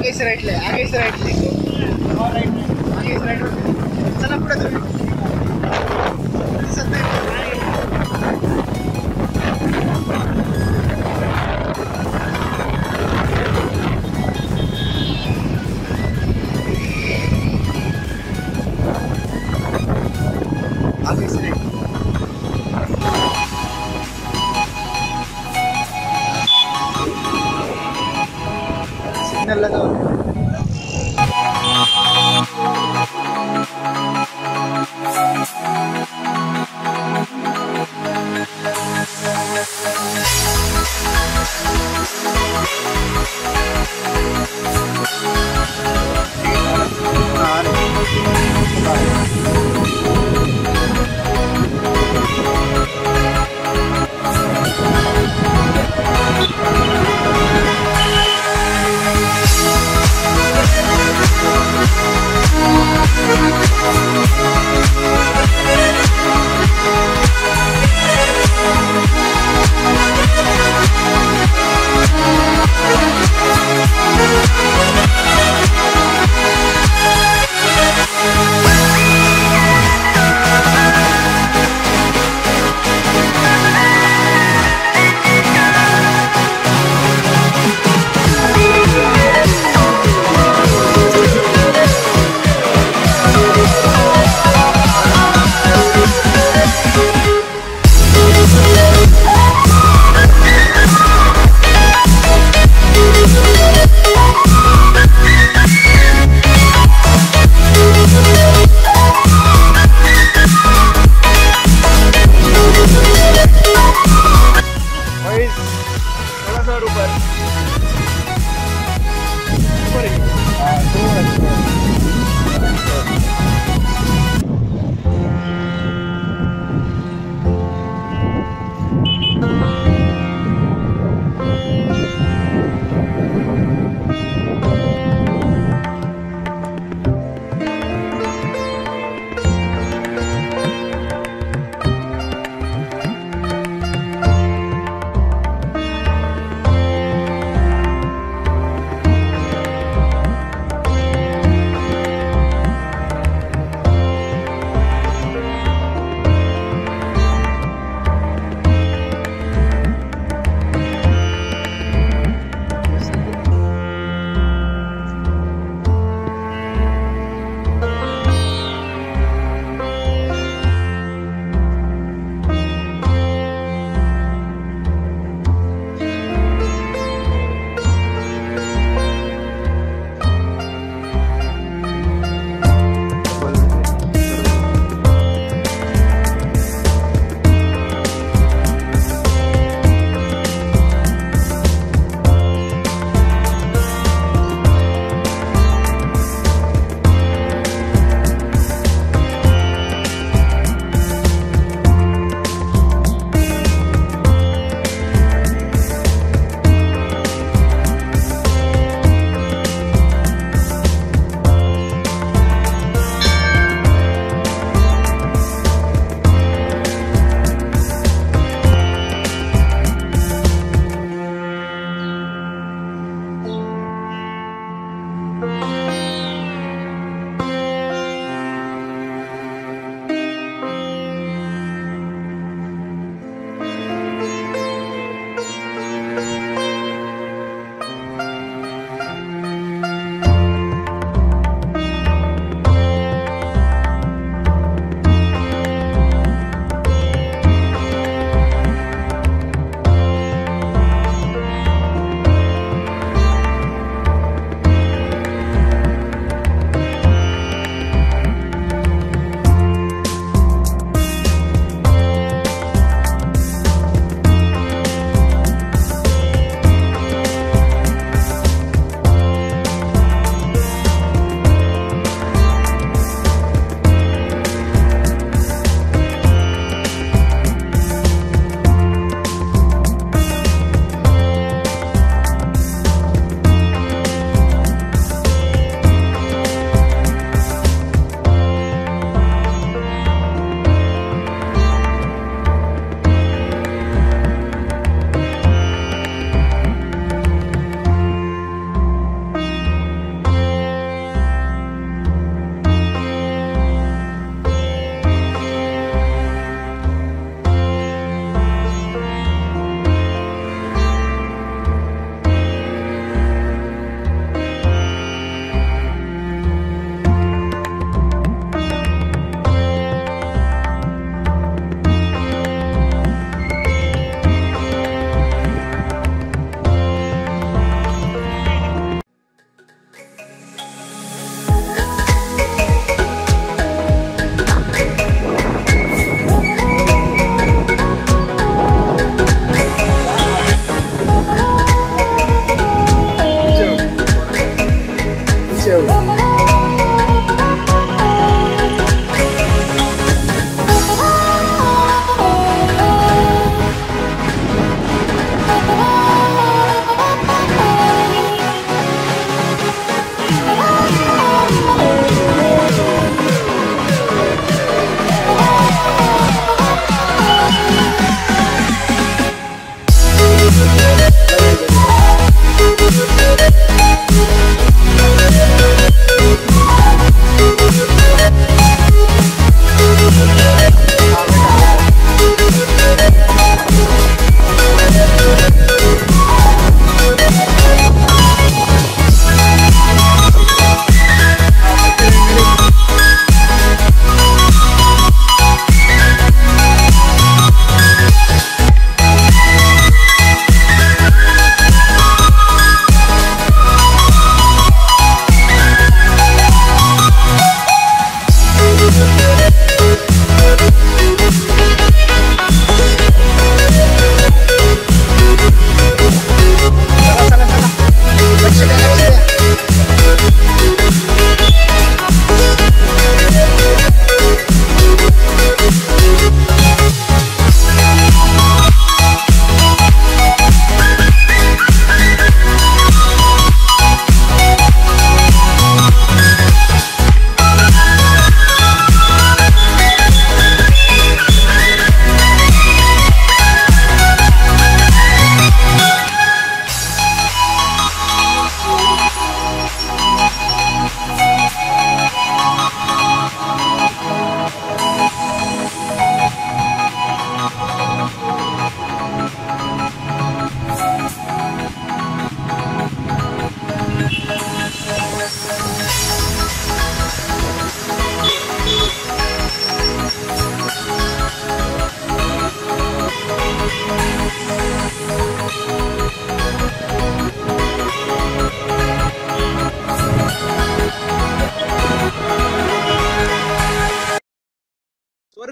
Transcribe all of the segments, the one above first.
आगे से राइट ले, आगे से राइट ले, और राइट ले, आगे से राइट चला पुढे तुम्ही दिसत नाही आगे से राइट सिग्नल लगा हुआ है।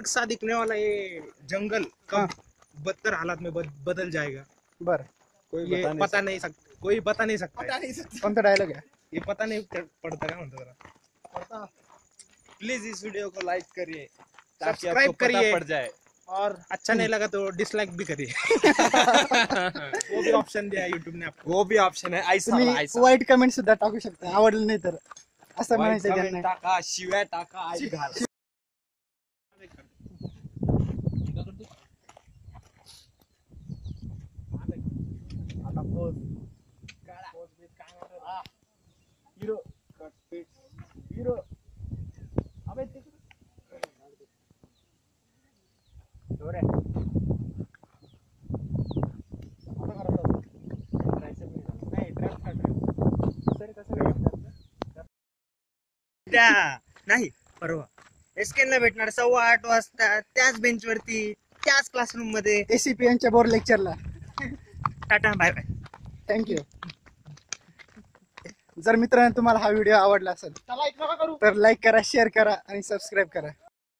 नक्शा दिखने वाला ये जंगल कब बदतर हालात में बदल जाएगा, बर ये पता नहीं सकता, कोई बता नहीं सकता। कोणता डायलॉग आहे? ये पता नहीं पड़ता का म्हणतो जरा। प्लीज इस वीडियो को लाइक करिए, सब्सक्राइब करिए पड़ जाए। और अच्छा नहीं लगा तो डिसलाइक भी करिए। वो भी ऑप्शन दिया है यूट्यूब ने आपको। वो भी ऑप्शन है, ऐसा तुम्ही ऐसा वाईट कमेंट सुद्धा टाकू शकता, आवडलं नाही तर असं म्हणायचं comment ज्यांना. टाका, शिव्या टाका, आई घाला. नाही परवा एसकेनला भेटणार 8:15 वाजता त्याच बेंचवरती त्याच क्लासरूम मध्ये. एसीपी यांच्या बोर्ड लेक्चरला. Tata bye bye. थँक्यू. जर मित्रांनो तुम्हाला हा व्हिडिओ आवडला असेल तर लाईक करा, शेअर करा आणि सबस्क्राईब करा.